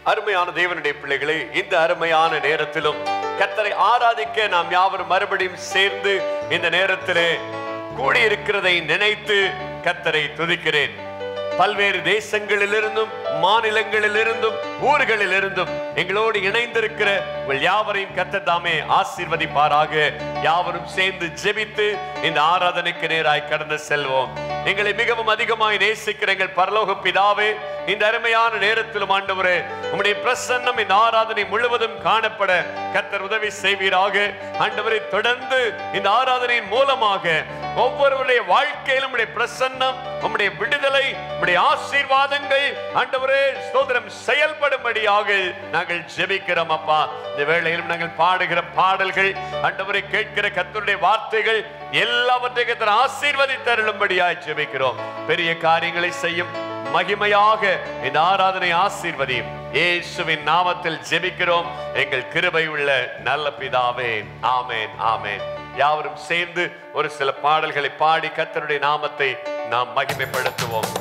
அருமையான தேவனுடைய பிள்ளைகளே, இந்த அருமையான நேரத்திலும் கர்த்தரை ஆராதிக்க நாம் யாவரும் மறுபடியும் சேர்ந்து இந்த நேரத்திலே கூடியிருக்கிறதை நினைத்து கர்த்தரை துதிக்கிறேன். பல்வேறு தேசங்களிலிருந்தும் மாநிலங்களிலிருந்தும் ஊர்களிலிருந்தும் எங்களோடு இணைந்திருக்கிற உங்கள் யாவரையும் கர்த்தர் தாமே ஆசீர்வதிப்பாராக. யாவரும் சேர்ந்து ஜெபித்து இந்த ஆராதனைக்கு நேராய் கடந்து செல்வோம். எங்களை மிகவும் அதிகமாய் நேசிக்கிற எங்கள் பரலோக பிதாவே, இந்த அருமையான நேரத்திலும் ஆண்டவரே, உம்முடைய பிரசன்னம் இந்த ஆராதனை முழுவதும் காணப்பட கர்த்தர் உதவி செய்வீராக. ஆண்டவரே, தொடர்ந்து இந்த ஆராதனையின் மூலமாக ஒவ்வொருவருடைய வாழ்க்கையிலும் உம்முடைய பிரசன்னம், உம்முடைய விடுதலை, உம்முடைய ஆசீர்வாதங்கள் ஆண்டவரே ஸ்தோத்திரம் செயல்படும்படியாக நாங்கள் ஜெபிக்கிறோம் அப்பா. இந்த வேளையிலும் நாங்கள் பாடுகிற பாடல்கள், ஆண்டவரை கேட்கிற கர்த்தருடைய வார்த்தைகள் எல்லாவற்றையும் கர்த்தர் ஆசீர்வதித்தருளும்படியாய் ஜெபிக்கிறோம். பெரிய காரியங்களை செய்யும் மகிமையாக இந்த ஆராதனை ஆசீர்வதியும். இயேசுவின் நாமத்தில் ஜெபிக்கிறோம் எங்கள் கிருபை உள்ள நல்ல பிதாவே. ஆமென், ஆமென். யாவரும் சேர்ந்து ஒரு சில பாடல்களை பாடி கர்த்தருடைய நாமத்தை நாம் மகிமைப்படுத்துவோம்.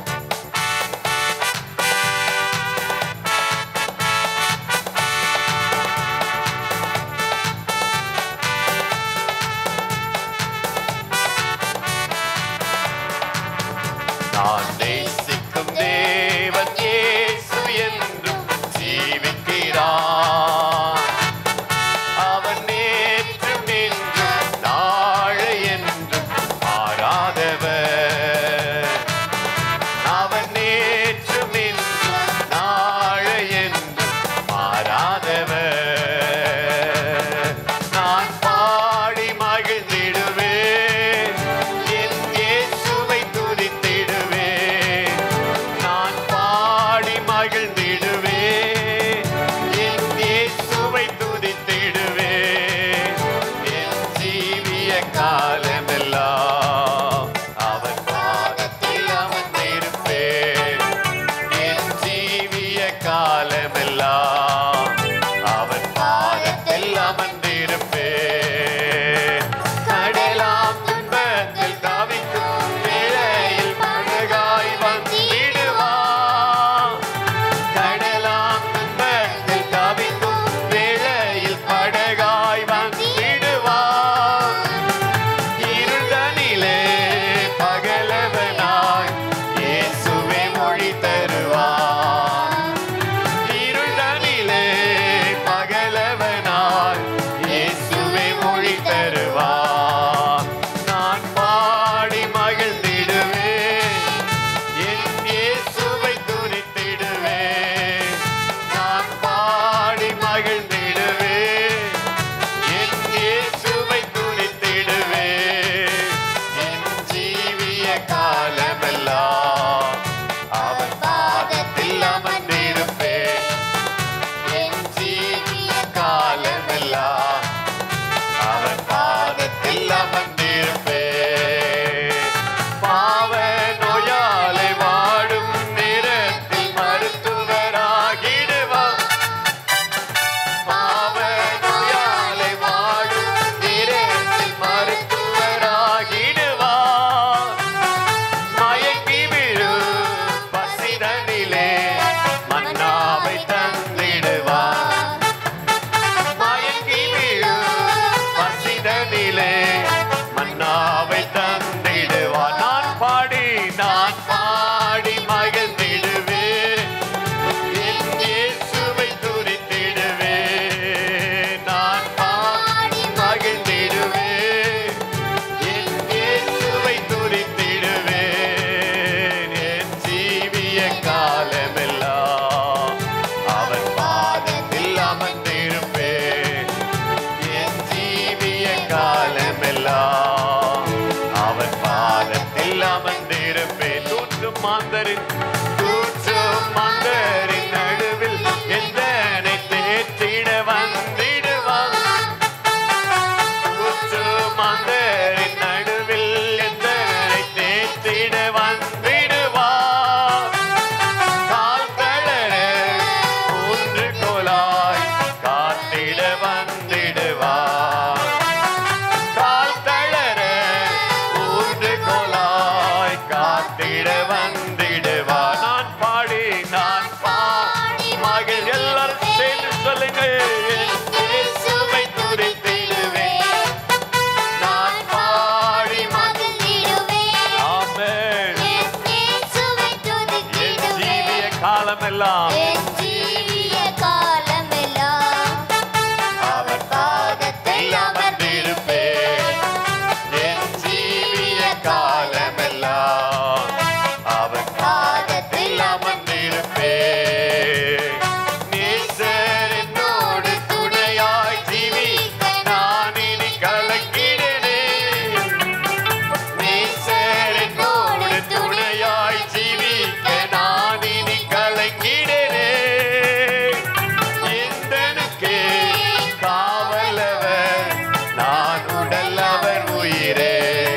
நான் நேசிக்கும் தேவன் இயேசு என்றும் ஜீவிக்கிறார். அவன் நேற்றும் இன்றும் நாளை என்றும் மாறாதவர். அவன் நேற்றும் இன்றும் நாளை என்றும் மாறாதவர். நான் பாடி மகிழ்ந்திடுவேன், என் இயேசுவை துதித்திடுவேன். நான் பாடி மகிழ்ந்திடுவேன், என் இயேசுவை துதித்திடுவேன். என் ஜீவிய காலமெல்லாம் அவர் பாதத்தில் அமர்ந்திருப்பேன். என் ஜீவிய காலமெல்லாம் அவர் பாதத்தில் அமர்ந்திருப்பேன். கடலாம் துன்பத்தில் தவிக்கும் வேளையில் படகாய் வந்திடுவான். கடலாம் துன்பத்தில் தவிக்கும் வேளையில் படகாய் வந்திடுவான். இருள்தனிலே பகலவனாய் இயேசுவே மொழி தருவான். இருள்தனிலே பகலவனாய் இயேசுவே மொழி தருவான். நான் பாடி மகிழ்ந்திடுவேன், என் இயேசுவை துதித்திடுவேன். நான் பாடி மகிழ்ந்திடுவேன், என் இயேசுவை துதித்திடுவேன். என் ஜீவிய காலமெல்லாம் அவர் பாதத்தில் அமர்ந்திருப்பேன். என் ஜீவிய காலமெல்லாம் அவர் பாதத்தில் அமர்ந்திருப்பேன். பாவ நோயாளை வாடும் நேரத்தில் மருத்துவராகிடுவார். பாவ நோயாளை வாடும் நேரத்தில் மருத்துவராகிடுவார். மயங்கி விழும் பசிதனிலே மன்னாவை தந்திடுவார். மயங்கி விழும் பசிதனிலே மன்னாவை தந்திடுவார். நான் பாடி மகிழ்ந்திடுவேன், என் இயேசுவை துதித்திடுவேன். நான் பாடி மகிழ்ந்திடுவேன், என் இயேசுவை துதித்திடுவேன். என் ஜீவிய காலமெல்லாம் அவர் பாதத்தில் அமர்ந்திருப்பேன். என் ஜீவிய காலமெல்லாம் அவர் பாதத்தில் அமர்ந்திருப்பேன். தூற்றும் மாந்தரின் நடுவில் எந்தனை தேற்றிட வந்திடுவான். தூற்றும் மாந்தரின் நடுவில் எந்தனை தேற்றிட வந்திடுவான். கால் தளர ஊன்றுகோலாய் காத்திட வந்திடுவான். கால் தளர ஊன்றுகோலாய் காத்திட வந்திடுவான். காலமெல்லாம் அவர் பாதத்தில் அமர்ந்திருப்பேன். என் ஜீவிய காலமெல்லாம் அவர் பாதத்தில் அமர்ந்திருப்பேன். நேசர் என்னோடு துணையாய் ஜீவிக்க நான் இனி கலங்கிடனே. நேசர் என்னோடு துணையாய் ஜீவிக்க நான் இனி கலங்கிடனே. எந்தனுக்கே காவலவர் நான் உடல் அவர் உயிரே.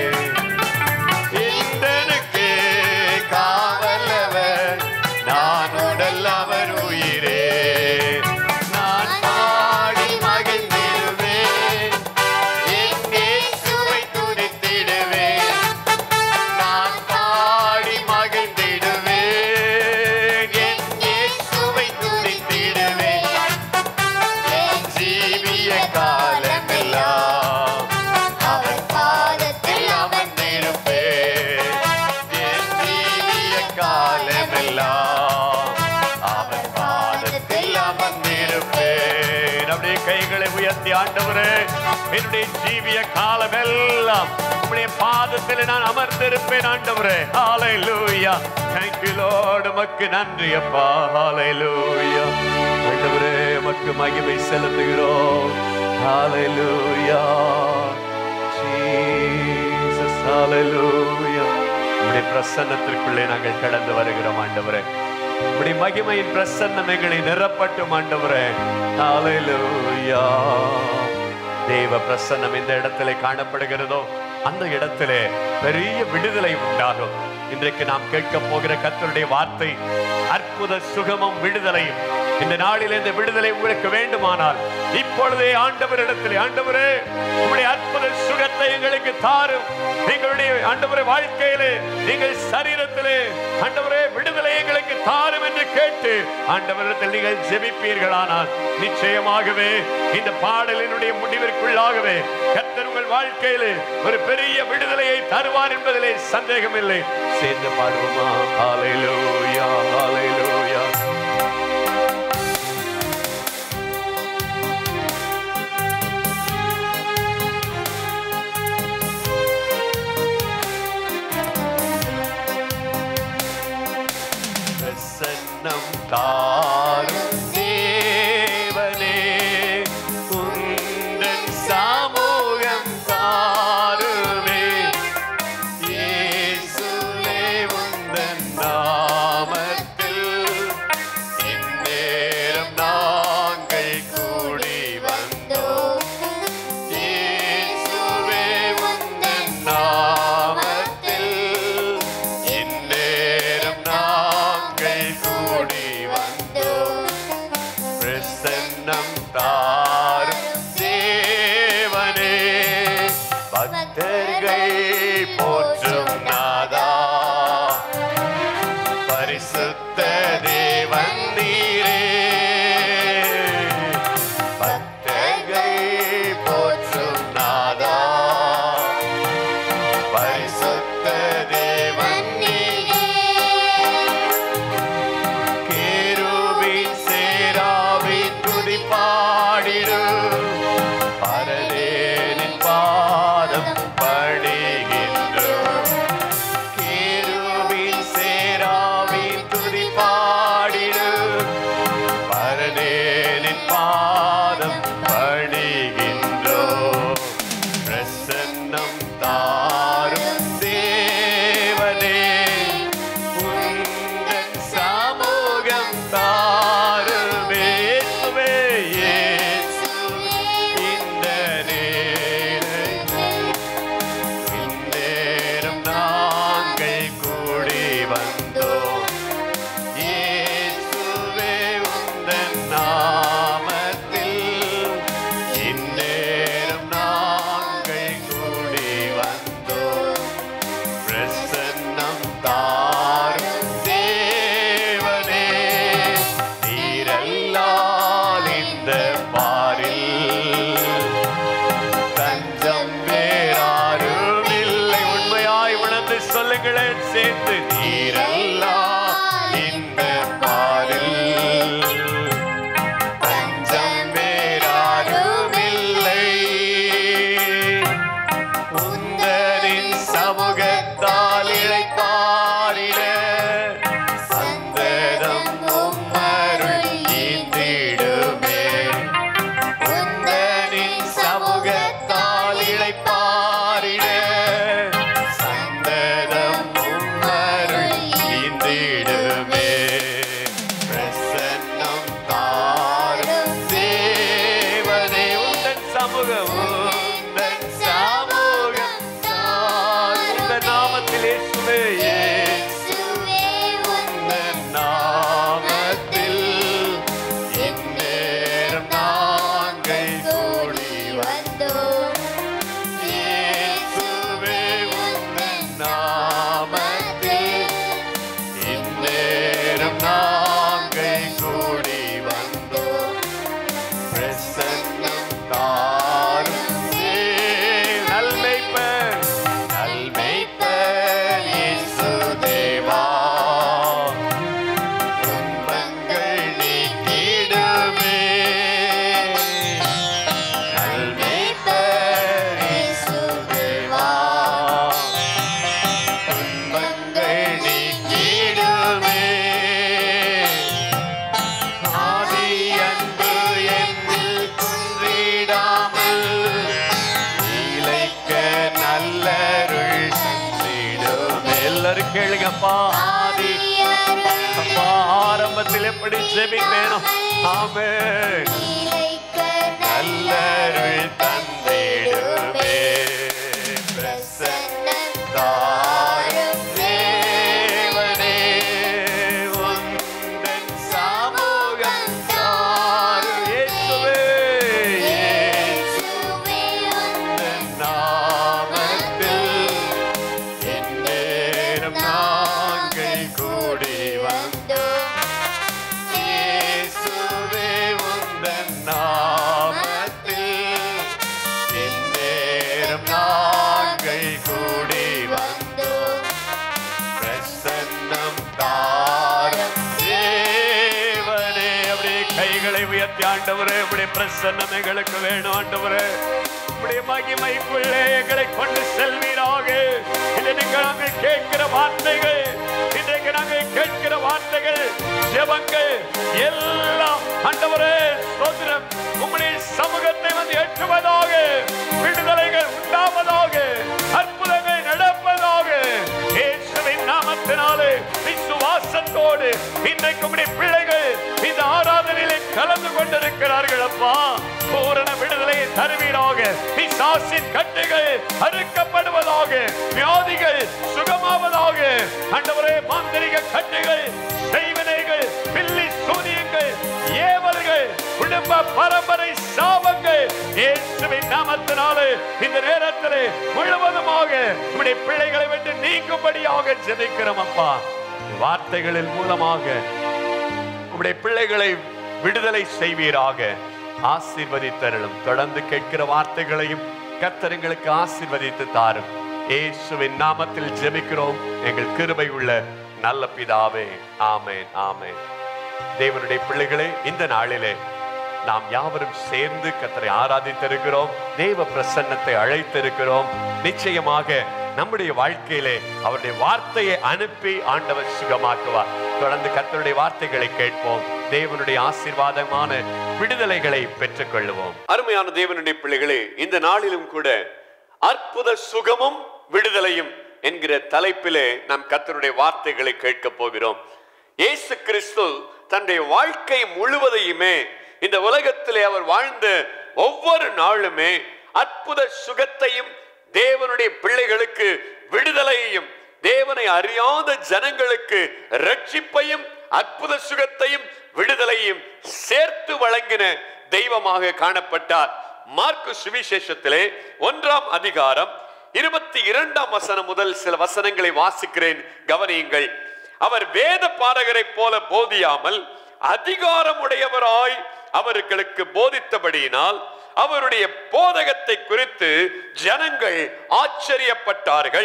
எந்தனுக்கே காவலவர் நான் உடல் அவர் உயிரே. நான் பாடி மகிழ்ந்திடுவேன், என் இயேசுவை துதித்திடுவேன். நான் பாடி மகிழ்ந்திடுவேன், என் இயேசுவை துதித்திடுவேன். என் ஜீவிய காலமெல்லாம் அவர் பாதத்தில் அமர்ந்திருப்பேன். என் ஜீவிய காலமெல்லாம் அவர் பாதத்தில் அமர்ந்திருப்பேன். அப்படியே கைகளை உயர்த்தி, ஆண்டவரே, என்னுடைய ஜீவிய காலமெல்லாம் உம்முடைய பாதத்தில் நான் அமர்ந்திருப்பேன். ஆண்டவரே, ஹalleluya. Thank you Lord. உமக்கு நன்றி அப்பா. ஹalleluya. ஆண்டவரே, உமக்கு மகிமை செலுத்துகிறோம். ஹalleluya. Jesus, ஹalleluya. உம்முடைய பிரசன்னத்திற்குள்ளே நாங்கள் கடந்து வருகிறோம் ஆண்டவரே. உம்முடைய மகிமையின் பிரசன்னம் எங்களை நிரப்பட்டும் ஆண்டவரே. ஹalleluya. தேவ பிரசன்னம் இந்த இடத்திலே காணப்படுகிறதோ அந்த இடத்திலே பெரிய விடுதலை உண்டாகும். இன்றைக்கு நாம் கேட்க போகிற கர்த்தருடைய வார்த்தை அற்புத சுகமும் விடுதலையும். இந்த நாளில் இந்த விடுதலை உங்களுக்கு வேண்டுமானால் இப்பொழுதே ஆண்டவரிடத்திலே, ஆண்டவரே, உங்களுடைய அற்புத சுகத்தை எங்களுக்கு தாரும். எங்களுடைய ஆண்டவரே வாழ்க்கையிலே, எங்கள் சரீரத்திலே ஆண்டவரே விடுதலை எங்களுக்கு தாரும் என்று கேட்டு ஆண்டவரிடத்தில் நீங்கள் ஜெபிப்பீர்களானால் நிச்சயமாகவே இந்த பாடலினுடைய முடிவிற்குள்ளாகவே கர்த்தர் உங்கள் வாழ்க்கையிலே ஒரு பெரிய விடுதலையை தருவார் என்பதிலே சந்தேகமில்லை. சேர்ந்து பாடுவோமா? ஹalleluya, ஹalleluya. பிரசன்னம் தாரும் தேவனே, உந்தன் சமூகம் தாருமே. இயேசுவே, உந்தன் நாமத்தில் இந்நேரம் நாங்கள் கூடி வந்தோம். இயேசுவே, உந்தன் நாமத்தில் இந்நேரம் நாங்கள் கூடி வந்தோம். பிரசன்னம் தாரும் தேவனே, பக்தர்கள் போற்றும் நாதா, பரிசுத்த தேவன் நீரே. பக்தர்கள் போற்றும் நாதா, பரிசுத்த தேவன் நீரே. கேருபீன் சேராபீன் துதி பாடிடும், பரதேனின் பாதம் பணிகின்றோம். கேருபீன் சேராபீன் துதி பாடிடும், பரதேனின் பாதம் பணிகின்றோம். பிரசன்னம் தாரும் தேவனே, உந்தன் சமூகம் தாருமே. இயேசுவே, இயேசுவே, இந்த இந்நேரம் நாங்கள் கூடி வந்தோம். இயேசுவே, உந்தன் நாமத்தில் இந்நேரம் நாங்கள் கூடி வந்தோம். பிரசன்னம் தாரும் தேவனே, நீரல்லால் இந்த பாரில் தஞ்சம் வேறாரும் இல்லை. உண்மையாய் உணர்ந்து சொல்லுங்களேன் சேர்ந்து, நீரல்லால் இந்த பாரில் நாமத்தில் இயேசுவே இயேசுவே உந்தன் நாமத்தில் இந்நேரம் நாங்கள் கூடி வந்தோம். இயேசுவே உந்தன் நாமத்தில் இந்நேரம் நாங்கள் கூடி வந்தோம். பிரசன்னம் தாரும் நல்மெய்ப்பர் நல்மெய்ப்பர் இயேசு தேவா, துன்பங்கள் நீக்கிடுமே. நல்மெய்ப்பர் இயேசு தேவா, துன்பங்கள் நீக்கிடுமே. ஆதி அன்பு என்னில் குன்றிடாமல் இளைக்க நல்லருள் தந்திடுமே. எல்லாரும் கேளுங்கப்பா. ஆதி அப்பா ஆரம்பத்தில் எப்படி ஜெபிக்கணும்? ஆமென். நல்லருள் தந்திடுமே. பிரசன்னம் தாரும் தேவனே, உந்தன் சமூகம் தாரும். இயேசுவே இயேசுவே உந்தன் நாமத்தில் இந்நேரம் நாங்கள் கூடி வந்தோம். இயேசுவே உந்தன் நாமத்தில் இந்நேரம் நாங்கள் கூடி வந்தோம். பிரசன்னம் தாரும் தேவனே. அப்படியே கைகளை உயர்த்தி ஆண்டவரே, அப்படியே பிரசன்னம் எங்களுக்கு வேணும் ஆண்டவரே. அப்படியே மகிமைக்குள்ளே எங்களை கொண்டு செல்வீராக. இன்றைக்கு நாங்கள் கேட்கிற வார்த்தைகள், இன்றைக்கு நாங்கள் கேட்கிற வார்த்தைகள், ஜெபங்கள் எல்லாம் ஆண்டவரே ஸ்தோத்திரம், உம்முடைய சமூகத்தை வந்து ஏற்றுவதாக. விடுதலைகள் உண்டாவதாக, அற்புதங்கள் நடப்பதாக. இயேசுவின் நாமத்தினாலே விசுவாசத்தோடு இன்றைக்கு உம்முடைய பிள்ளைகள் இந்த ஆராதனையிலே கலந்து கொண்டிருக்கிறார்கள். அப்பா பூரண விடுதலையை தருவீராக. பிசாசின் கட்டுகள் அறுக்கப்படுவதாக, வியாதிகள் சுகமாவதாக. ஆண்டவரே மாந்திரிக கட்டுகள், செய்வினைகள், பில்லி சூனியங்கள், ஏவல்கள், குடும்ப பரம்பரை சாபங்கள் இயேசுவின் நாமத்தினாலே இந்த நேரத்திலே முழுவதுமாக உம்முடைய பிள்ளைகளை விட்டு நீங்கும்படியாக ஜெபிக்கிறோம். அப்பா வார்த்தைகளின் மூலமாக உம்முடைய பிள்ளைகளை விடுதலை செய்வீராக. ஆசீர்வதித்தருளும். தொடர்ந்து கேட்கிற வார்த்தைகளையும் கர்த்தர் எங்களுக்கு ஆசீர்வதித்து தாரும். இயேசுவின் நாமத்தில் ஜெபிக்கிறோம் எங்கள் கிருபை உள்ள நல்ல பிதாவே. ஆமென் ஆமென். தேவனுடைய பிள்ளைகளே, இந்த நாளிலே நாம் யாவரும் சேர்ந்து கர்த்தரை ஆராதித்திருக்கிறோம். தேவ பிரசன்னத்தை அழைத்திருக்கிறோம். நிச்சயமாக நம்முடைய வாழ்க்கையிலே அவருடைய வார்த்தையை அனுப்பி ஆண்டவர் சுகமாக்குவார். தொடர்ந்து கர்த்தருடைய வார்த்தைகளை கேட்போம். தேவனுடைய ஆசீர்வாதமான விடுதலைகளை பெற்றுக் கொள்வோம். அருமையான தேவனுடைய பிள்ளைகளே, இந்த நாளிலும் கூட அற்புத சுகமும் விடுதலையும் என்கிற தலைப்பிலே நாம் கர்த்தருடைய வார்த்தைகளை கேட்க போகிறோம். இயேசு கிறிஸ்து தன்னுடைய வாழ்க்கை முழுவதையுமே இந்த உலகத்திலே அவர் வாழ்ந்த ஒவ்வொரு நாளுமே அற்புத சுகத்தையும் தேவனுடைய பிள்ளைகளுக்கு விடுதலையையும், தேவனை அறியாத ஜனங்களுக்கு ரட்சிப்பையும் அற்புத சுகத்தையும் விடுதலையும் சேர்த்து வழங்கின தெய்வமாக காணப்பட்டார். மார்க்கு சுவிசேஷத்திலே 1ஆம் அதிகாரம் 22ஆம் வசனம் முதல் சில வசனங்களை வாசிக்கிறேன், கவனியுங்கள். அவர் வேத பாரகரை போல போதியாமல் அதிகாரமுடையவராய் அவர்களுக்கு போதித்தபடியினால் அவருடைய போதகத்தை குறித்து ஜனங்கள் ஆச்சரியப்பட்டார்கள்.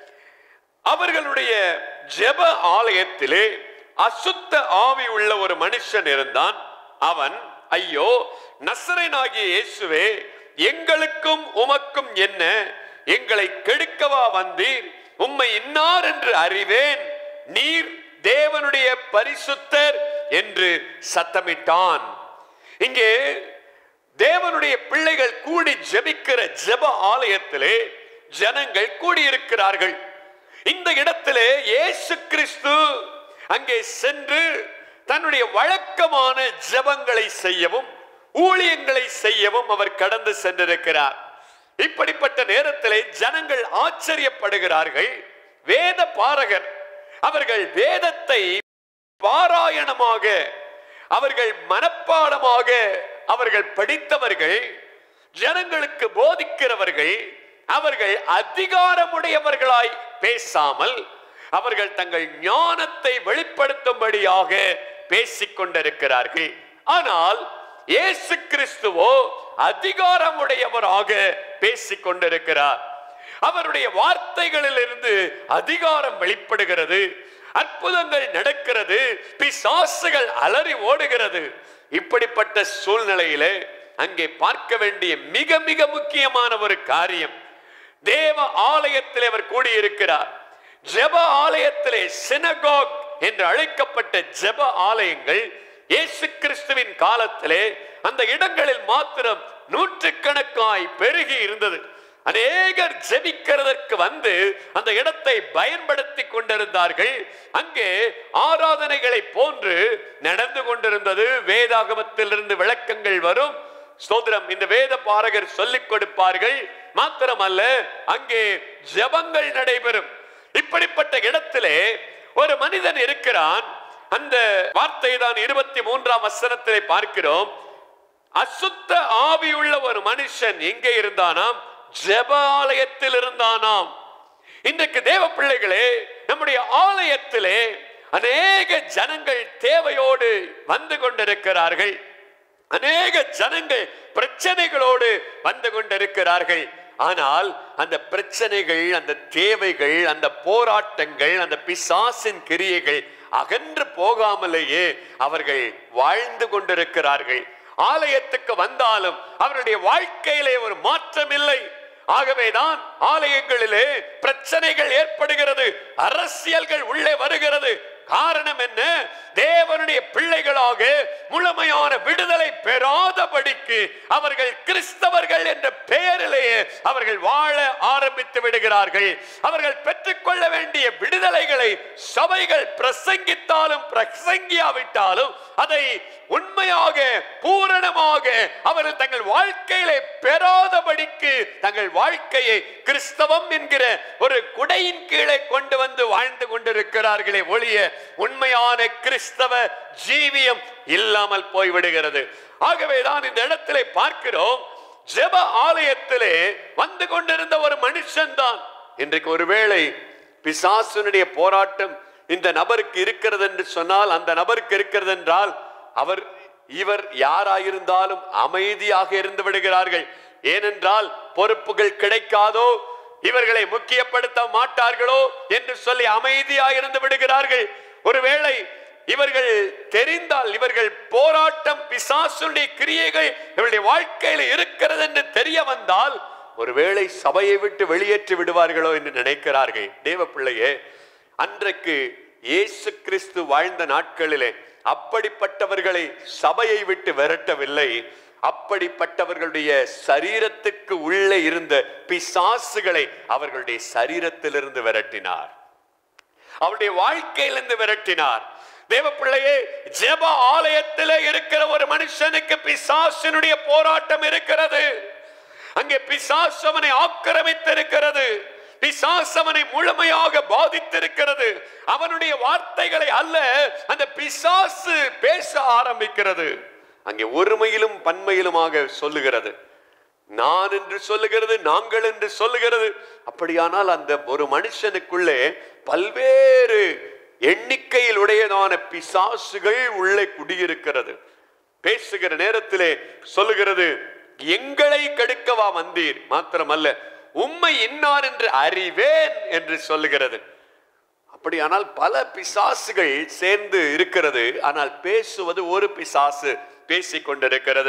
அவர்களுடைய ஜெப ஆலயத்திலே அசுத்த ஆவி உள்ள ஒரு மனுஷன் இருந்தான். அவன், ஐயோ நசரேயனாகிய இயேசுவே, எங்களுக்கும் உமக்கும் என்ன? எங்களை கெடுக்கவா வந்தீர்? உம்மை இன்னார் என்று அறிவேன். நீர் தேவனுடைய பரிசுத்தர் என்று சத்தமிட்டான். இங்கே தேவனுடைய பிள்ளைகள் கூடி ஜெபிக்கிற ஜெப ஆலயத்திலே ஜனங்கள் கூடியிருக்கிறார்கள். இந்த இடத்திலே இயேசு கிறிஸ்து அங்கே சென்று தன்னுடைய வழக்கமான ஜெபங்களை செய்யவும் ஊழியங்களை செய்யவும் அவர் கடந்து சென்றிருக்கிறார். இப்படிப்பட்ட நேரத்திலே ஜனங்கள் ஆச்சரியப்படுகிறார்கள். வேத பாரகர். அவர்கள் வேதத்தை பாராயணமாக, அவர்கள் மனப்பாடமாக அவர்கள் படித்தவர்கள், ஜனங்களுக்கு போதிக்கிறவர்கள். அவர்கள் அதிகாரமுடையவர்களாய் பேசாமல் அவர்கள் தங்கள் ஞானத்தை வெளிப்படுத்தும்படியாக பேசிக் கொண்டிருக்கிறார்கள். ஆனால் இயேசு கிறிஸ்துவோ அதிகாரமுடையவராக பேசிக் கொண்டிருக்கிறார். அவருடைய வார்த்தைகளிலிருந்து அதிகாரம் வெளிப்படுகிறது, அற்புதங்கள் நடக்கிறது, பிசாசுகள் அலறி ஓடுகிறது. இப்படிப்பட்ட சூழ்நிலையிலே அங்கே பார்க்க வேண்டிய மிக மிக முக்கியமான ஒரு காரியம், தேவ ஆலயத்திலே அவர் கூடியிருக்கிறார். ஜெப ஆலயத்திலே, சினகோக் என்று அழைக்கப்பட்ட ஜெப ஆலயங்கள் இயேசு கிறிஸ்துவின் காலத்திலே அந்த இடங்களில் மாத்திரம் நூற்றுக்கணக்காய் பெருகி இருந்தது. அநேகர் ஜெபிக்கிறதற்கு வந்து அந்த இடத்தை பயன்படுத்தி கொண்டிருந்தார்கள். அங்கே ஆராதனைகளை போன்று நடந்து கொண்டிருந்தது. வேதாகமத்திலிருந்து விளக்கங்கள் வரும். ஸ்தோத்திரம். இந்த வேத பாரகர் சொல்லிக் கொடுப்பார்கள். மாத்திரமல்ல, அங்கே ஜெபங்கள் நடைபெறும். இப்படிப்பட்ட இடத்திலே ஒரு மனிதன் இருக்கிறான். அந்த வார்த்தை தான் 23ஆம் வசனத்திலே பார்க்கிறோம். அசுத்த ஆவியுள்ள ஒரு மனுஷன் எங்கே இருந்தானாம்? ஜெப ஆலயத்தில் இருந்தானாம். இன்றைக்கு தேவ பிள்ளைகளே, நம்முடைய ஆலயத்திலே அநேக ஜனங்கள் தேவையோடு வந்து கொண்டிருக்கிறார்கள். அநேக ஜனங்கள் பிரச்சனைகளோடு வந்து கொண்டிருக்கிறார்கள். ஆனால் அந்த பிரச்சனைகள், அந்த தேவைகள், அந்த போராட்டங்கள், அந்த பிசாசின் கிரியைகள் அகன்று போகாமலேயே அவர்கள் வாழ்ந்து கொண்டிருக்கிறார்கள். ஆலயத்துக்கு வந்தாலும் அவருடைய வாழ்க்கையிலே ஒரு மாற்றம் இல்லை. ஆகவேதான் ஆலயங்களிலே பிரச்சனைகள் ஏற்படுகிறது, அரசியல்கள் உள்ளே வருகிறது. காரணம் என்ன? தேவனுடைய பிள்ளைகளாக முழுமையான விடுதலை பெறாதபடிக்கு அவர்கள் கிறிஸ்தவர்கள் என்ற பெயரிலேயே அவர்கள் வாழ ஆரம்பித்து விடுகிறார்கள். அவர்கள் பெற்றுக்கொள்ள வேண்டிய விடுதலைகளை சபைகள் பிரசங்கித்தாலும் பிரசங்கியாவிட்டாலும் அதை உண்மையாக பூரணமாக அவர்கள் தங்கள் வாழ்க்கையிலே பெறாதபடிக்கு தங்கள் வாழ்க்கையை கிறிஸ்தவம் என்கிற ஒரு குடையின் கீழே கொண்டு வந்து வாழ்ந்து கொண்டிருக்கிறார்களே ஒழிய உண்மையான கிறிஸ்தவ ஜீவியம் இல்லாமல் போய்விடுகிறது. ஆகவேதான் இந்த இடத்திலே பார்க்கிறோம், ஜெப ஆலயத்திலே வந்து கொண்டிருந்த ஒரு மனுஷன் தான். இன்றைக்கு ஒருவேளை பிசாசுனுடைய போராட்டம் இந்த நபருக்கு இருக்கிறது என்று சொன்னால், அந்த நபருக்கு இருக்கிறது என்றால் இவர் யாராயிருந்தாலும் அமைதியாக இருந்து விடுகிறார்கள். ஏனென்றால் பொறுப்புகள் கிடைக்காதோ, இவர்களை முக்கியப்படுத்த மாட்டார்களோ என்று சொல்லி அமைதியாக இருந்து விடுகிறார்கள். ஒருவேளை இவர்கள் தெரிந்தால், இவர்கள் போராட்டம், பிசாசுடைய கிரியைகள் இவருடைய வாழ்க்கையில் இருக்கிறது என்று தெரிய வந்தால் ஒருவேளை சபையை விட்டு வெளியேற்றி விடுவார்களோ என்று நினைக்கிறார்கள். தேவ பிள்ளையே, அன்றைக்கு இயேசு கிறிஸ்து வாழ்ந்த நாட்களிலே அப்படிப்பட்டவர்களை சபையை விட்டு விரட்டவில்லை. அப்படிப்பட்டவர்களுடைய சரீரத்துக்கு உள்ளே இருந்த பிசாசுகளை அவர்களுடைய சரீரத்திலிருந்து விரட்டினார், அவருடைய வாழ்க்கையிலிருந்து விரட்டினார். தேவ பிள்ளையே, ஜெப ஆலயத்திலே இருக்கிற ஒரு மனுஷனுக்கு பிசாசினுடைய போராட்டம் இருக்கிறது. அங்கே பிசாசு அவனை ஆக்கிரமித்திருக்கிறது. பிசாசு அவனை முழுமையாக பாதித்திருக்கிறது. அவனுடைய வார்த்தைகளை அல்ல, அந்த பிசாசு பேச ஆரம்பிக்கிறது. அங்கே ஒருமையிலும் பன்மையிலுமாக சொல்லுகிறது. நான் என்று சொல்லுகிறது, நாங்கள் என்று சொல்லுகிறது. அப்படியானால் அந்த ஒரு மனுஷனுக்குள்ளே பல்வேறு எண்ணிக்கையில் உடையதான பிசாசுகள் உள்ளே குடியிருக்கிறது. பேசுகிற நேரத்திலே சொல்லுகிறது, எங்களை கெடுக்கவா வந்தீர், மாத்திரமல்ல உம்மை இன்னார் என்று அறிவேன் என்று சொல்லுகிறது. அப்படியானால் பல பிசாசுகள் சேர்ந்து இருக்கிறது. ஆனால் பேசுவது ஒரு பிசாசு பேசிக் கொண்டிருக்கிறது.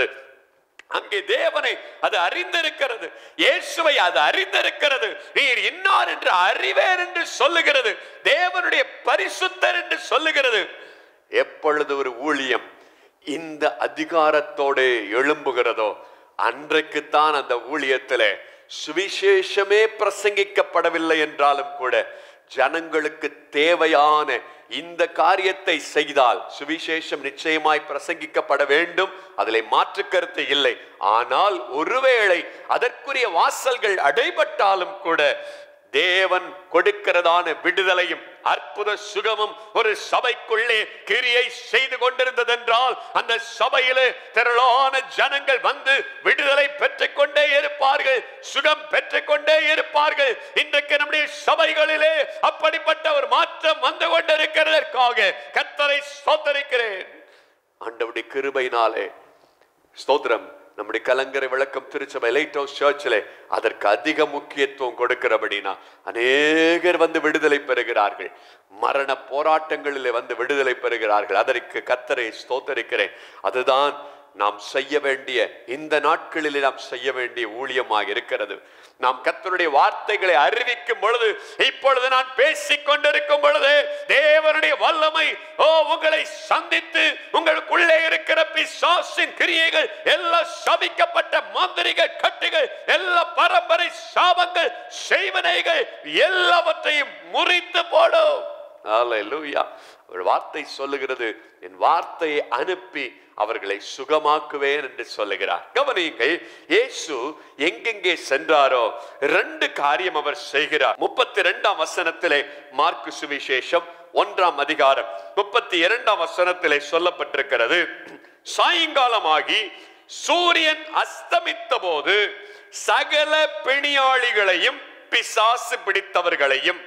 அங்கே தேவனை அது அறிந்திருக்கிறது, இயேசுவை அது அறிந்திருக்கிறது. நீர் இன்னார் என்று அறிவேன் என்று சொல்லுகிறது, தேவனுடைய பரிசுத்தர் என்று சொல்லுகிறது. எப்பொழுது ஒரு ஊழியம் இந்த அதிகாரத்தோடு எழும்புகிறதோ அன்றைக்குத்தான் அந்த ஊழியத்திலே சுவிசேஷமே பிரசங்கிக்கப்படவில்லை என்றாலும் கூட ஜனங்களுக்கு தேவையான இந்த காரியத்தை செய்தால் சுவிசேஷம் நிச்சயமாய் பிரசங்கிக்கப்பட வேண்டும். அதிலே மாற்று கருத்து இல்லை. ஆனால் ஒருவேளை அதற்குரிய வாசல்கள் அடைபட்டாலும் கூட தேவன் கொடுக்கிறதான விடுதலையும் அற்புத சுகமும் ஒரு சபைக்குள்ளே கிரியை செய்து கொண்டிருந்ததென்றால் அந்த சபையிலே திரளான ஜனங்கள் வந்து விடுதலை பெற்றுக் கொண்டே இருப்பார்கள், சுகம் பெற்றுக் கொண்டே இருப்பார்கள். இன்றைக்கு நம்முடைய சபைகளிலே அப்படிப்பட்ட ஒரு மாற்றம் வந்து கொண்டிருக்கிறதற்காக கர்த்தரை ஸ்தோத்திரிக்கிறேன். ஆண்டவருடைய கிருபையினாலே ஸ்தோத்திரம். நம்முடைய கலங்கரை விளக்கம் திருச்சபை லைட் ஹவுஸ் சர்ச்சில் அதற்கு அதிக முக்கியத்துவம் கொடுக்கிறபடினா அநேகர் வந்து விடுதலை பெறுகிறார்கள், மரண போராட்டங்களிலே வந்து விடுதலை பெறுகிறார்கள். அதற்கு கர்த்தரை ஸ்தோத்திரிக்கிறேன். அதுதான் நாம் செய்ய வேண்டிய, இந்த நாட்களிலே நாம் செய்ய வேண்டிய ஊழியமாக இருக்கிறது. நாம் கர்த்தருடைய வார்த்தைகளை அறிவிக்கும் பொழுது, இப்பொழுது நான் பேசிக் கொண்டிருக்கும் பொழுது தேவனுடைய வல்லமை உங்களை சந்தித்து உங்களுக்குள்ளே இருக்கிற பிசாசின் கிரியைகள், எல்லா சபிக்கப்பட்ட மாந்திரிக கட்டுகள், எல்லா பரம்பரை சாபங்கள், செய்வனைகள் எல்லாவற்றையும் முறித்து போடும். ஹல்லேலூயா. ஒரு வார்த்தை சொல்லுகிறது, என் வார்த்தையை அனுப்பி அவர்களை சுகமாக்குவேன் என்று சொல்லுகிறார். கவனியுங்கள், இயேசு எங்கெங்கே சென்றாரோ 2 காரியம் அவர் செய்கிறார். 32ஆம் வசனத்திலே மார்க்கு சுவிசேஷம் 1ஆம் அதிகாரம் 32ஆம் வசனத்திலே சொல்லப்பட்டிருக்கிறது, சாயங்காலமாகி சூரியன் அஸ்தமித்த போது சகல பிணியாளிகளையும் பிசாசு பிடித்தவர்களையும்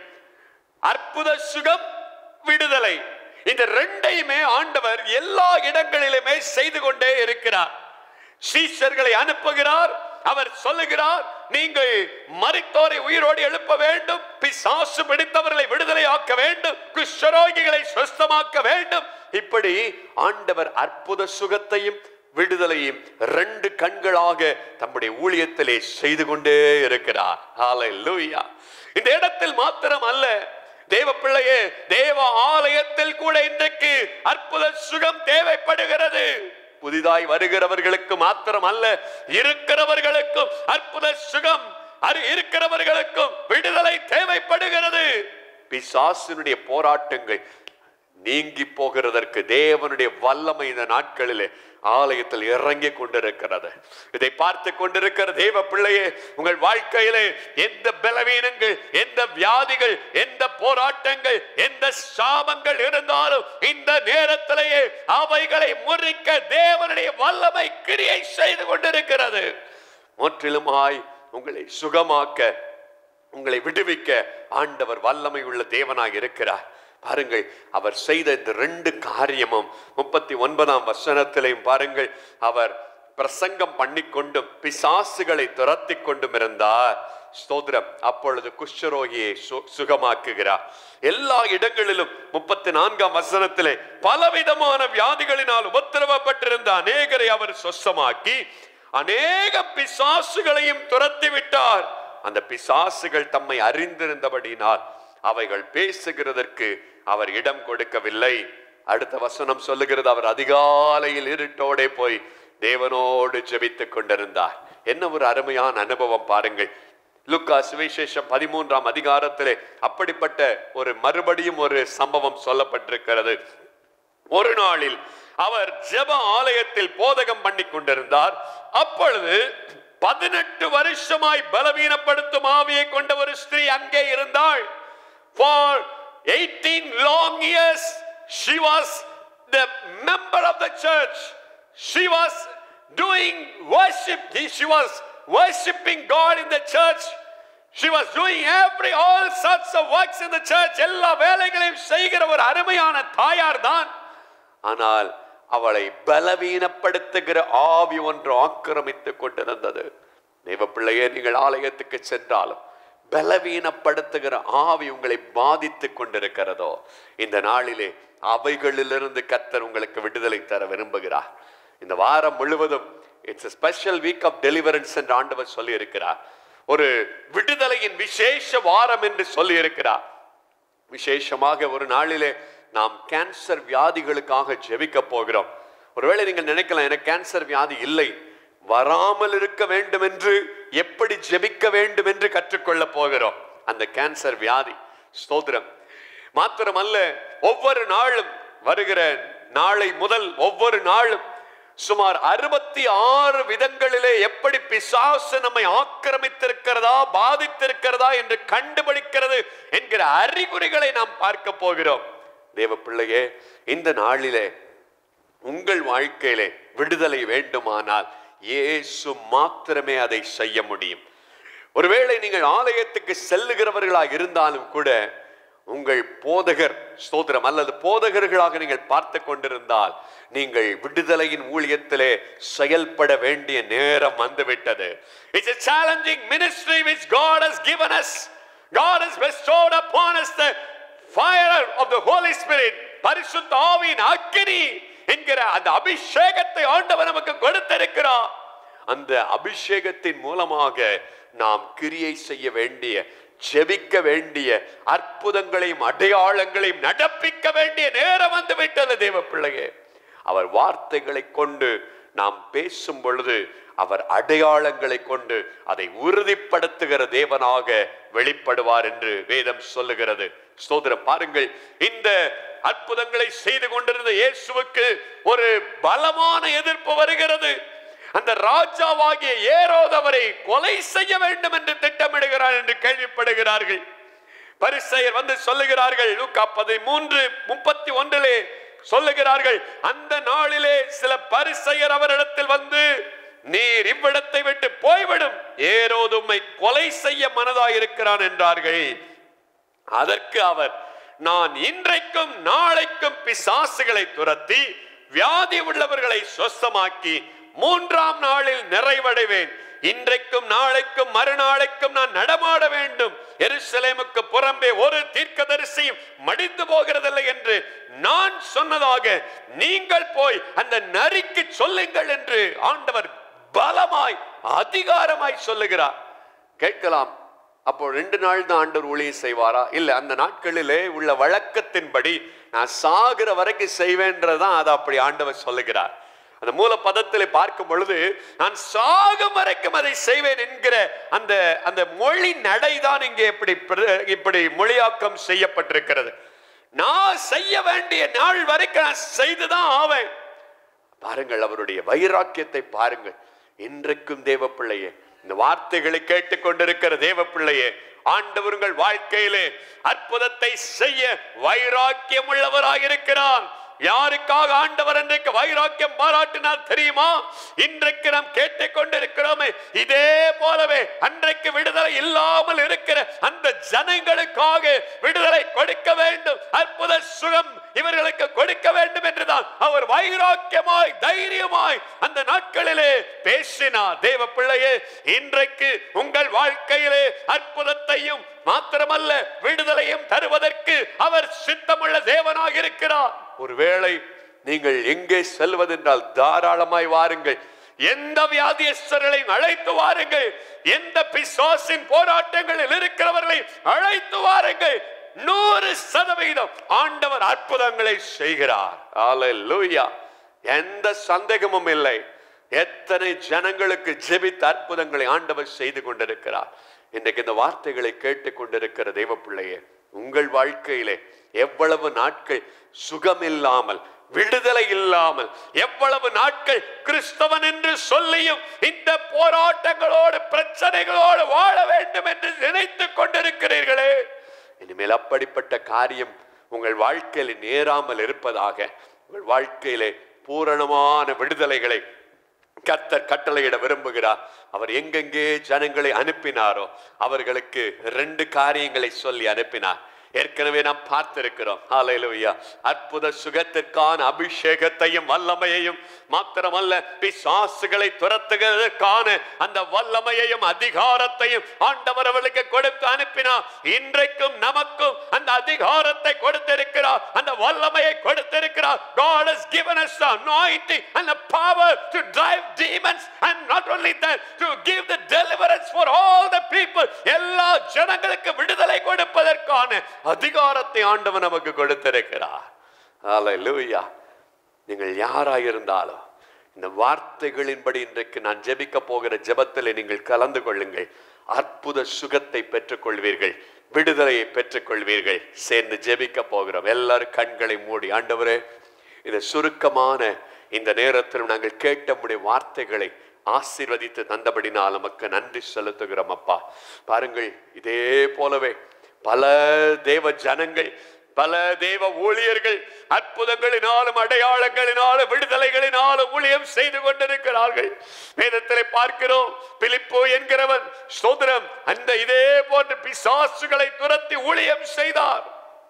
அற்புத சுகம், விடுதலை, இந்த 2யுமே ஆண்டவர் எல்லா இடங்களிலுமே செய்து கொண்டே இருக்கிறார். சீஷர்களை அனுப்புகிறார். அவர் சொல்லுகிறார், நீங்கள் மரித்தோரை உயிரோடு எழுப்ப வேண்டும், பிசாசு பிடித்தவர்களை விடுதலை ஆக்க வேண்டும், குஷ்டரோகிகளை சுஸ்தமாக்க வேண்டும். இப்படி ஆண்டவர் அற்புத சுகத்தையும் விடுதலையும் 2 கண்களாக தம்முடைய ஊழியத்திலே செய்து கொண்டே இருக்கிறார். ஹல்லேலூயா. இந்த இடத்தில் மாத்திரம் அல்ல, தேவ பிள்ளையே, தேவ ஆலயத்தில் கூட இன்றைக்கு அற்புத சுகம் தேவைப்படுகிறது. புதிதாய் வருகிறவர்களுக்கு மாத்திரம் அல்ல, இருக்கிறவர்களுக்கும் அற்புத சுகம், இருக்கிறவர்களுக்கும் விடுதலை தேவைப்படுகிறது. பிசாசினுடைய போராட்டங்கள் நீங்கி போகிறதற்கு தேவனுடைய வல்லமை இந்த நாட்களிலே ஆலயத்தில் இறங்கி கொண்டிருக்கிறது. இதை பார்த்து கொண்டிருக்கிற தேவ பிள்ளையே, உங்கள் வாழ்க்கையிலே எந்த பலவீனங்கள், எந்த வியாதிகள், எந்த போராட்டங்கள், எந்த சாபங்கள் இருந்தாலும் இந்த நேரத்திலேயே அவைகளை முறிக்க தேவனுடைய வல்லமை கிரியை செய்து கொண்டிருக்கிறது. முற்றிலுமாய் உங்களை சுகமாக்க, உங்களை விடுவிக்க ஆண்டவர் வல்லமை உள்ள தேவனாக இருக்கிறார். பாருங்கள், அவர் செய்த இந்த 2 காரியமும் 39ஆம் வசனத்திலையும் பாருங்கள், அவர் பிரசங்கம் பண்ணிக்கொண்டும் பிசாசுகளை துரத்தி கொண்டும் இருந்தார். ஸ்தோத்திரம். அப்பொழுது குஷ்டரோகியை சுகமாக்குகிறார். எல்லா இடங்களிலும் 34ஆம் வசனத்திலே பலவிதமான வியாதிகளினால் உபத்திரவப்பட்டிருந்த அநேகரை அவர் சொஸ்தமாக்கி அநேக பிசாசுகளையும் துரத்தி விட்டார். அந்த பிசாசுகள் தம்மை அறிந்திருந்தபடினால் அவைகள் பேசுகிறதற்கு அவர் இடம் கொடுக்கவில்லை. அடுத்த வசனம் சொல்லுகிறது, அவர் அதிகாலையில் இருட்டோடே போய் தேவனோடு ஜெபித்துக் கொண்டிருந்தார். என்ன ஒரு அருமையான அனுபவம் பாருங்கள். லூக்கா சுவிசேஷம் 13ஆம் அதிகாரத்திலே அப்படிப்பட்ட ஒரு மறுபடியும் ஒரு சம்பவம் சொல்லப்பட்டிருக்கிறது. ஒரு நாளில் அவர் ஜெப ஆலயத்தில் போதகம் பண்ணி கொண்டிருந்தார். அப்பொழுது 18 வருஷமாய் பலவீனப்படுத்தும் ஆவியை கொண்ட ஒரு ஸ்திரீ அங்கே இருந்தாள். For 18 long years she was the member of the church. She was doing worship. She was worshiping God in the church. She was doing all sorts of works in the church. எல்லா வேலைகளையும் செய்கிற ஒரு அருமையான தாயார் தான். ஆனால் அவளை பலவீனப்படுத்துகிற ஆவி ஒன்று ஆக்கிரமித்துக் கொண்டிருந்தது. தேவ பிள்ளையே, நீங்கள் ஆலயத்துக்கு சென்றாலும் பலவீனப்படுத்துகிற ஆவி உங்களை பாதித்துக் கொண்டிருக்கிறதோ, இந்த நாளிலே அவைகளிலிருந்து கர்த்தர் உங்களுக்கு விடுதலை தர விரும்புகிறார். இந்த வாரம் முழுவதும் it's a special week of deliverance என்று ஆண்டவர் சொல்லி இருக்கிறார். ஒரு விடுதலையின் விசேஷ வாரம் என்று சொல்லி இருக்கிறார். விசேஷமாக ஒரு நாளிலே நாம் கேன்சர் வியாதிகளுக்காக ஜெபிக்க போகிறோம். ஒருவேளை நீங்கள் நினைக்கலாம், எனக்கு கேன்சர் வியாதி இல்லை, வராமல் இருக்க வேண்டும் என்று எப்படி ஜெபிக்க வேண்டும் என்று கற்றுக்கொள்ள போகிறோம். அந்த கேன்சர் வியாதி, ஸ்தோத்திரம். மாத்திரமல்ல, ஒவ்வொரு நாளும் வருகிற நாளை முதல் ஒவ்வொரு நாளும் சுமார் 66 விதங்களிலே எப்படி பிசாசு நம்மை ஆக்கிரமித்திருக்கிறதா, பாதித்திருக்கிறதா என்று கண்டுபிடிக்கிறது என்கிற அறிகுறிகளை நாம் பார்க்க போகிறோம். தேவ பிள்ளையே, இந்த நாளிலே உங்கள் வாழ்க்கையிலே விடுதலை வேண்டுமானால் இயேசு மாத்திரமே அதை செய்ய முடியும். ஒருவேளை நீங்கள் ஆலயத்துக்கு செல்லுகிறவர்களாக இருந்தாலும் கூட உங்கள் போதகர், ஸ்தோத்திரம், அல்லது போதகர்களாக நீங்கள் பார்த்து கொண்டிருந்தால் நீங்கள் விடுதலையின் ஊழியத்திலே செயல்பட வேண்டிய நேரம் வந்துவிட்டது. It's a challenging ministry which God has given us. God has bestowed upon us the fire of the Holy Spirit. பரிசுத்த ஆவியின் அக்கினி என்கிற அந்த அபிஷேகத்தை ஆண்டவர் நமக்கு கொடுத்திருக்கிறார். அந்த அபிஷேகத்தின் மூலமாக நாம் கிரியை செய்ய வேண்டிய, ஜெபிக்க வேண்டிய, அற்புதங்களையும் அடையாளங்களையும் நடப்பிக்க வேண்டிய நேரம் வந்து விட்டது. தேவ பிள்ளையே, அவர் வார்த்தைகளை கொண்டு நாம் பேசும் பொழுது அவர் அடையாளங்களை கொண்டு அதை உறுதிப்படுத்துகிற தேவனாக வெளிப்படுவார் என்று வேதம் சொல்லுகிறது. ஸ்தோத்திரம். பாருங்கள், இந்த அற்புதங்களை செய்து கொண்டிருந்த இயேசுவுக்கு ஒரு பலமான எதிர்ப்பு வருகிறது. அந்த ராஜாவாகிய ஏரோது அவரை கொலை செய்ய வேண்டும் என்று திட்டமிடுகிறார் என்று கேள்விப்படுகிறார்கள். பரிசேயர் வந்து சொல்லுகிறார்கள், லூக்கா 13:31 சொல்லுகிறார்கள், அந்த நாளிலே சில பரிசேயர் அவரிடத்தில் வந்து, நீர் இவ்விடத்தை விட்டு போய்விடும், ஏரோது உம்மை கொலை செய்ய மனதாயிருக்கிறான் என்றார்கள். அதற்கு அவர், நான் இன்றைக்கும் நாளைக்கும் பிசாசுகளை துரத்தி வியாதி உள்ளவர்களை சொஸ்தமாக்கி 3ஆம் நாளில் நிறைவடைவேன். இன்றைக்கும் நாளைக்கும் மறுநாளைக்கும் நான் நடமாட வேண்டும். எருசலேமுக்கு புறம்பே ஒரு தீர்க்கதரிசியும் மடிந்து போகிறதில்லை என்று நான் சொன்னதாக நீங்கள் போய் அந்த நரிக்கு சொல்லுங்கள் என்று ஆண்டவர் பலமாய் அதிகாரமாய் சொல்லுகிறார். கேட்கலாம், அப்போ 2 நாள் தான் ஆண்டவர் ஊழியம் செய்வாரா? இல்ல, அந்த நாட்களிலே உள்ள வழக்கத்தின்படி நான் சாகிற வரைக்கும் செய்வேன்றதான் அதை அப்படி ஆண்டவர் சொல்லுகிறார். அந்த மூல பதத்திலே பார்க்கும் பொழுது நான் சாகும் வரைக்கும் அதை செய்வேன் என்கிற அந்த அந்த மொழி நடைதான் இங்கே இப்படி மொழியாக்கம் செய்யப்பட்டிருக்கிறது. நான் செய்ய வேண்டிய நாள் வரைக்கும் நான் செய்துதான் ஆவேன். பாருங்கள், அவருடைய வைராக்கியத்தை பாருங்கள். இன்றைக்கும் தேவ பிள்ளையே, இந்த வார்த்தைகளை கேட்டுக்கொண்டிருக்கிற தேவ பிள்ளையே, ஆண்டவர் உங்கள் வாழ்க்கையிலே அற்புதத்தை செய்ய வைராக்கியம் உள்ளவராக இருக்கிறார். யாருக்காக ஆண்டவர் இன்றைக்கு வைராக்கியம் பாராட்டினார் தெரியுமா? இன்றைக்கு நாம் கேட்டுக்கொண்டிருக்கிறோமே, இதே போலவே அன்றைக்கு விடுதலை இல்லாமல் இருக்கிற அந்த ஜனங்களுக்காக விடுதலை கொடுக்க வேண்டும், அற்புத சுகம் இவர்களுக்கு கொடுக்க வேண்டும் என்றுதான் அவர் வைராக்கியமாய் தைரியமாய் அந்த நாட்களிலே பேசினார். தேவ பிள்ளையே, இன்றைக்கு உங்கள் வாழ்க்கையிலே அற்புதத்தையும் மாத்திரமல்ல விடுதலையும் தருவதற்கு அவர் சித்தமுள்ள தேவனாக இருக்கிறார். ஒருவேளை நீங்கள் எங்கே செல்வதென்றால் தாராளமாய் வாருங்கள். எந்த வியாதியஸ்தர்களையும் அழைத்து வாருங்கள். எந்த பிசாசின் போராட்டங்களில் இருக்கிறவர்களை அழைத்து வாருங்கள். 100% ஆண்டவர் அற்புதங்களை செய்கிறார். அல்லேலூயா. எந்த சந்தேகமும் இல்லை. எத்தனை ஜனங்களுக்கு ஜெபித்த அற்புதங்களை ஆண்டவர் செய்து கொண்டிருக்கிறார். இன்றைக்கு இந்த வார்த்தைகளை கேட்டுக் கொண்டிருக்கிற தெய்வ பிள்ளையே, உங்கள் வாழ்க்கையிலே எவ்வளவு நாட்கள் சுகம் இல்லாமல், விடுதலை இல்லாமல், எவ்வளவு நாட்கள் கிறிஸ்தவன் என்று சொல்லியும் இந்த போராட்டங்களோடு பிரச்சனைகளோடு வாழ வேண்டும் என்று நினைத்துக் கொண்டிருக்கிறீர்களே, இனிமேல் அப்படிப்பட்ட காரியம் உங்கள் வாழ்க்கையில் நேராமல் இருப்பதாக. உங்கள் வாழ்க்கையிலே பூரணமான விடுதலைகளை கர்த்தர் கட்டளையிட விரும்புகிறார். அவர் எங்கெங்கே ஜனங்களை அனுப்பினாரோ அவர்களுக்கு 2 காரியங்களை சொல்லி அனுப்பினார். ஏற்கனவே நாம் பார்த்திருக்கிறோம். ஹல்லேலூயா. அற்புத சுகத்திற்கான அபிஷேகத்தையும் வல்லமையையும் மாத்திரமல்ல, பிசாசுகளை துரத்துகிறதற்கான அந்த வல்லமையையும் அதிகாரத்தையும் ஆண்டவர் அவர்களுக்கு கொடுத்து அனுப்பினார். இன்றைக்கும் நமக்கும் அந்த அதிகாரத்தை கொடுத்திருக்கிறார், அந்த வல்லமையை கொடுத்திருக்கிறார். God has given us the anointing and the power to drive demons, and not only that, to give the deliverance for all the people. எல்லா ஜனங்களுக்கு விடுதலை கொடுப்பதற்கான அதிகாரத்தை ஆண்டவர் நமக்கு கொடுத்திருக்கிறார். ஹல்லேலூயா. நீங்கள் யாராயிருந்தாலும் இந்த வார்த்தைகளின்படி இன்றைக்கு நான் ஜெபிக்க போகிற ஜெபத்தில் நீங்கள் கலந்து கொள்ளுங்கள். அற்புத சுகத்தை பெற்றுக் கொள்வீர்கள், விடுதலையை பெற்றுக் கொள்வீர்கள். சேர்ந்து ஜெபிக்க போகிறோம். எல்லாரும் கண்களை மூடி, ஆண்டவரே, இந்த சுருக்கமான இந்த நேரத்தில் நாங்கள் கேட்ட உம்முடைய வார்த்தைகளை ஆசீர்வதித்து தந்தபடினால் நமக்கு நன்றி செலுத்துகிறோம் அப்பா. பாருங்கள், இதே போலவே பல தேவ ஜனங்கள், பல தேவ ஊழியர்கள் அற்புதங்களினாலும் அடையாளங்களினாலும் விடுதலைகளினாலும் ஊழியம் செய்து கொண்டிருக்கிறார்கள். வேதத்திலே பார்க்கிறோம், பிலிப்பு என்கிறவன் ஸ்தோத்திரம் அந்த இதே போன்ற பிசாசுகளை துரத்தி ஊழியம் செய்தார்.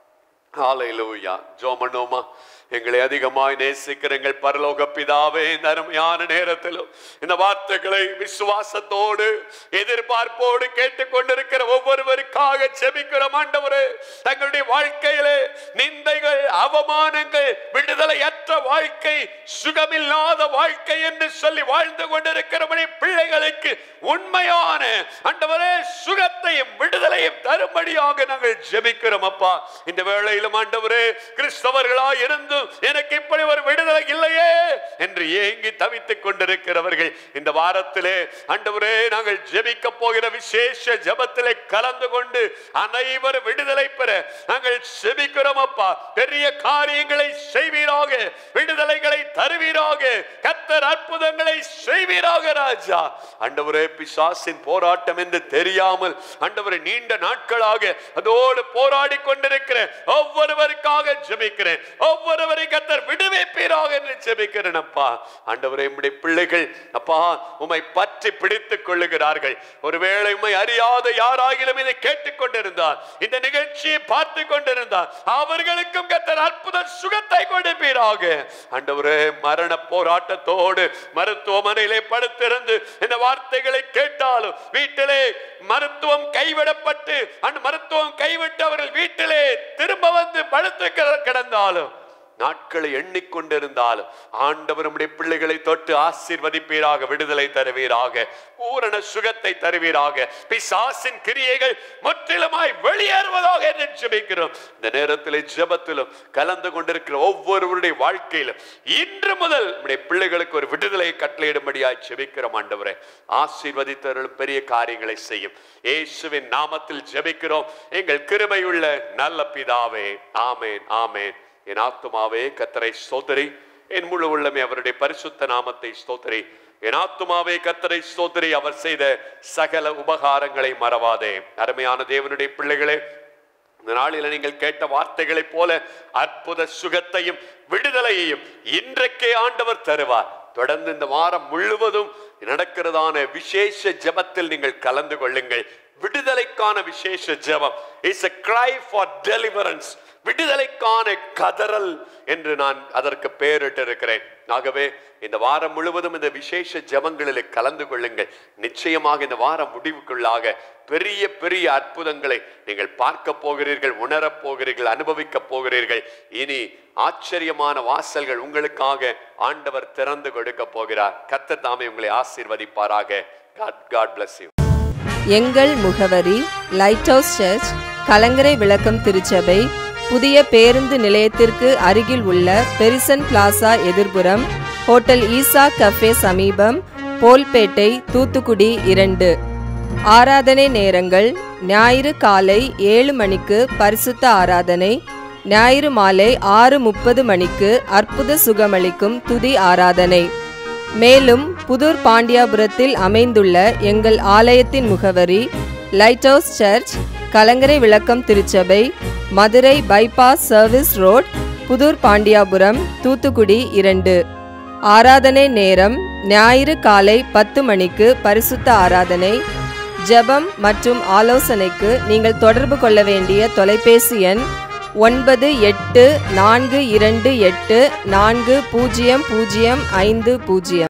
ஹல்லேலூயா. ஜோமனோமா, எங்களை அதிகமாய் நேசிக்கிற எங்கள் பரலோக பிதாவே, இந்த அருமையான நேரத்திலும் இந்த வார்த்தைகளை விசுவாசத்தோடு எதிர்பார்ப்போடு கேட்டுக்கொண்டிருக்கிற ஒவ்வொருவருக்காக ஜெபிக்கிறோம் ஆண்டவரே. தங்களுடைய வாழ்க்கையிலே நிந்தைகள், அவமானங்கள், விடுதலையற்ற வாழ்க்கை, சுகமில்லாத வாழ்க்கை என்று சொல்லி வாழ்ந்து கொண்டிருக்கிற பிள்ளைகளுக்கு உண்மையான ஆண்டவரே சுகத்தையும் விடுதலையும் தரும்படியாக நாங்கள் ஜெபிக்கிறோம் அப்பா. இந்த வேளையிலும் ஆண்டவரே, கிறிஸ்தவர்களாய் இருந்து எனக்கு இப்படி ஒரு விடுதலை இல்லையே என்று ஏங்கி தவித்துக் கொண்டிருக்கிறவர்கள் இந்த வாரத்திலே ஆண்டவரே நாங்கள் ஜெபிக்க போகிற விசேஷ ஜெபத்திலே கலந்து கொண்டு அனைவரும் விடுதலை பெற நாங்கள் ஜெபிக்கிறோம் அப்பா. பெரிய காரியங்களை செய்வீராக, விடுதலைகளை தருவீராக, கர்த்தர் அற்புதங்களை செய்வீராக ராஜா. ஆண்டவரே, பிசாசின் போராட்டம் என்று தெரியாமல் ஆண்டவரே நீண்ட நாட்களாக அதோடு போராடி கொண்டிருக்கிற ஒவ்வொருவருக்காக ஜெபிக்கிறேன். ஒவ்வொருவரை கர்த்தர் விடுவிப்பீராக என்று ஜெபிக்கிறேன் அப்பா. ஆண்டவரே, உம்முடைய பிள்ளைகள் அப்பா உம்மை பற்றி பிடித்துக் கொள்ளுகிறார்கள். ஒருவேளை உம்மை அறியாத யாராகிலும் இதை கேட்டுக் கொண்டிருந்தார், இந்த நிகழ்ச்சியை பார்த்து கொண்டிருந்தார், அவர்களுக்கும் கர்த்தர் அற்புத சுகத்தை கொடுப்பீராக. ஆண்டவரே, மரண போராட்டத்தோடு மருத்துவமனையிலே படுத்திருந்து இந்த வார்த்தைகளை கேட்டாலும் வீட்டிலே மருத்துவம் கைவிடப்பட்டு அந்த மருத்துவம் கைவிட்டு அவர்கள் வீட்டிலே திரும்ப வந்து படுத்து கிடந்தாலும் நாட்களை எண்ணிக்கொண்டிருந்தாலும் ஆண்டவர் நம்முடைய பிள்ளைகளை தொட்டு ஆசீர்வதிப்பீராக, விடுதலை தருவீராக, பூரண சுகத்தை தருவீராக, பிசாசின் கிரியைகள் முற்றிலுமாய் வெளியேறுவதாக என்று ஜெபிக்கிறோம். இந்த நேரத்தில் ஜெபத்திலும் கலந்து கொண்டிருக்கிற ஒவ்வொருவருடைய வாழ்க்கையிலும் இன்று முதல் நம்முடைய பிள்ளைகளுக்கு ஒரு விடுதலை கட்டளையிடும்படியாய் ஜெபிக்கிறோம். ஆண்டவரே, ஆசீர்வதித்தவர்களும் பெரிய காரியங்களை செய்யும். இயேசுவின் நாமத்தில் ஜெபிக்கிறோம் எங்கள் கிருபையுள்ள நல்ல பிதாவே. ஆமேன், ஆமேன். என் ஆத்துமாவே கர்த்தரை ஸ்தோத்திரி, என் முழு உள்ளமே அவருடைய பரிசுத்த நாமத்தை ஸ்தோத்திரி. என் ஆத்துமாவே கர்த்தரை ஸ்தோத்திரி, அவர் செய்த சகல உபகாரங்களை மறவாதே. அருமையான தேவனுடைய பிள்ளைகளே, இந்த நாளில் நீங்கள் கேட்ட வார்த்தைகளைப் போல அற்புத சுகத்தையும் விடுதலையையும் இன்றைக்கே ஆண்டவர் தருவார். தொடர்ந்து இந்த வாரம் முழுவதும் நடக்கிறதான விசேஷ ஜெபத்தில் நீங்கள் கலந்து கொள்ளுங்கள். விடுதலைக்கான விசேஷ ஜெபம் is a cry for deliverance, விடுதலைக்கான கதறல் என்று நான் அதற்கு பெயரிட்டு இருக்கிறேன். ஆகவே இந்த வாரம் முழுவதும் இந்த விசேஷ ஜெபங்களில் கலந்து கொள்ளுங்கள். நிச்சயமாக இந்த வாரம் முடிவுக்குள்ளாக பெரிய பெரிய அற்புதங்களை நீங்கள் பார்க்க போகிறீர்கள், உணரப் போகிறீர்கள், அனுபவிக்க போகிறீர்கள். இனி ஆச்சரியமான வாசல்கள் உங்களுக்காக ஆண்டவர் திறந்து கொடுக்க போகிறார். கர்த்தர் தாமே உங்களை ஆசீர்வதிப்பாராக. God bless you. எங்கள் முகவரி லைட் ஹவுஸ் சர்ச், கலங்கரை விளக்கம் திருச்சபை, புதிய பேருந்து நிலையத்திற்கு அருகில் உள்ள பெரிசன் பிளாசா எதிர்புறம், ஹோட்டல் ஈசா கஃபே சமீபம், போல்பேட்டை, தூத்துக்குடி 2. ஆராதனை நேரங்கள்: ஞாயிறு காலை 7 மணிக்கு பரிசுத்த ஆராதனை, ஞாயிறு மாலை 6:30 மணிக்கு அற்புத சுகமளிக்கும் துதி ஆராதனை. மேலும் புதூர் பாண்டியாபுரத்தில் அமைந்துள்ள எங்கள் ஆலயத்தின் முகவரி லைட் ஹவுஸ் சர்ச், கலங்கரை விளக்கம் திருச்சபை, Madurai bypass service road, Pudur Pandiyapuram, Thoothukudi 2. ஆராதனை நேரம்: ஞாயிறு காலை 10 மணிக்கு பரிசுத்த ஆராதனை. ஜெபம் மற்றும் ஆலோசனைக்கு நீங்கள் தொடர்பு கொள்ள வேண்டிய தொலைபேசி எண் 984228400550.